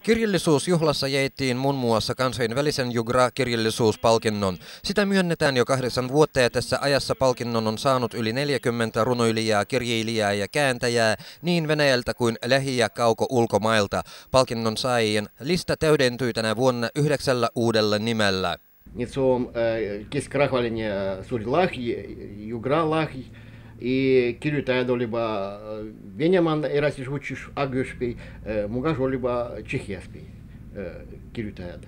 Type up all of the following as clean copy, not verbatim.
Kirjallisuusjuhlassa jaettiin muun muassa kansainvälisen Jugra-kirjallisuuspalkinnon. Sitä myönnetään jo 8 vuotta ja tässä ajassa palkinnon on saanut yli 40 runoilijaa, kirjailijaa ja kääntäjää niin Venäjältä kuin lähi- ja kauko-ulkomailta. Palkinnon saajien lista täydentyi tänä vuonna 9 uudella nimellä. Se on keskirahvallinen suuri lahja, Jugra-lahja. И kirjoittajat olivat Venäjän eräsi aguspi, mukaan olivat Tšehhiaspi kirjoittajat.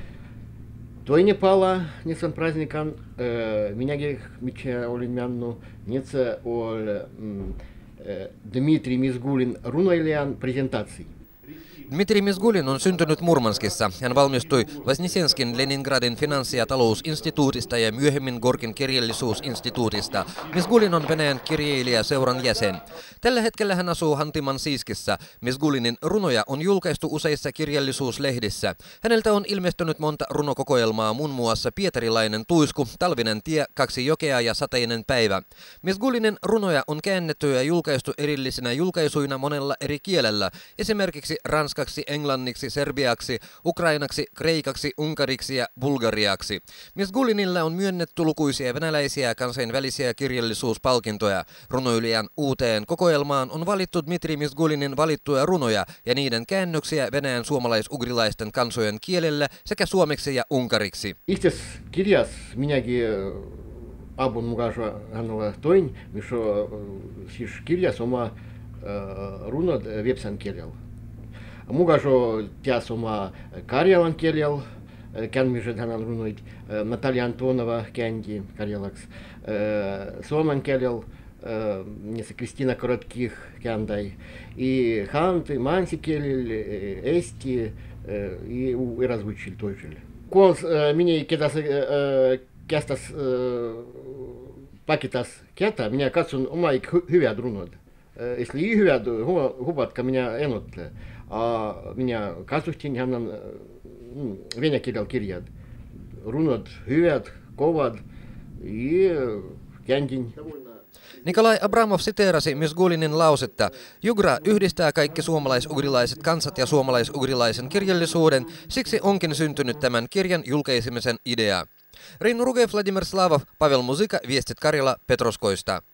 Toinen pala Nitsan праздником, minäkin mitä olin mennyt, Nitsa oli Dmitri Mizgulin runoilijan presentaatio. Dmitri Mizgulin on syntynyt Murmanskissa. Hän valmistui Vosnesenskin Leningradin finanssi- ja talousinstituutista ja myöhemmin Gorkin kirjallisuusinstituutista. Mizgulin on Venäjän kirjailijaseuran jäsen. Tällä hetkellä hän asuu Hantiman-Siiskissä. Mizgulinin runoja on julkaistu useissa kirjallisuuslehdissä. Häneltä on ilmestynyt monta runokokoelmaa, muun muassa Pietarilainen tuisku, Talvinen tie, Kaksi jokea ja Sateinen päivä. Mizgulinin runoja on käännetty ja julkaistu erillisinä julkaisuina monella eri kielellä, esimerkiksi ranskaksi, englanniksi, serbiaksi, ukrainaksi, kreikaksi, unkariksi ja bulgariaksi. Mizgulinilla on myönnetty lukuisia venäläisiä kansainvälisiä kirjallisuuspalkintoja. Runoilijan uuteen kokoelmaan on valittu Dmitri Mizgulinin valittuja runoja ja niiden käännöksiä Venäjän suomalais-ugrilaisten kansojen kielellä sekä suomeksi ja unkariksi. Itse kirjas minäkin abun mukaan hänellä toin, missä siis kirjas oma runot vepsan kielellä. Mukaan tias oma karjalan kielellä, käänmiset hänellä runoit, Natalia Antonova käänti karjalaksi, suomen kielellä, Kristina Korotkih kääntäi, ja hanti, mansi kielellä, eesti, ja razvučili toiselle. Kun minä ketäs kästäs pakitas ketä, minä katson oma hyvät runot. Если и hyvät, huvatka minä enotle. Minä katsoin hänen venäjän kielellä kirjat. Runot hyvät, kovat ja kääntin. Nikolai Abramov siteerasi Mizgulinin lausetta: Jugra yhdistää kaikki suomalais-ugrilaiset kansat ja suomalais-ugrilaisen kirjallisuuden, siksi onkin syntynyt tämän kirjan julkaisemisen idea. Rein Ruge, Vladimir Slavov, Pavel Muzika, Viestit Karjala, Petroskoista.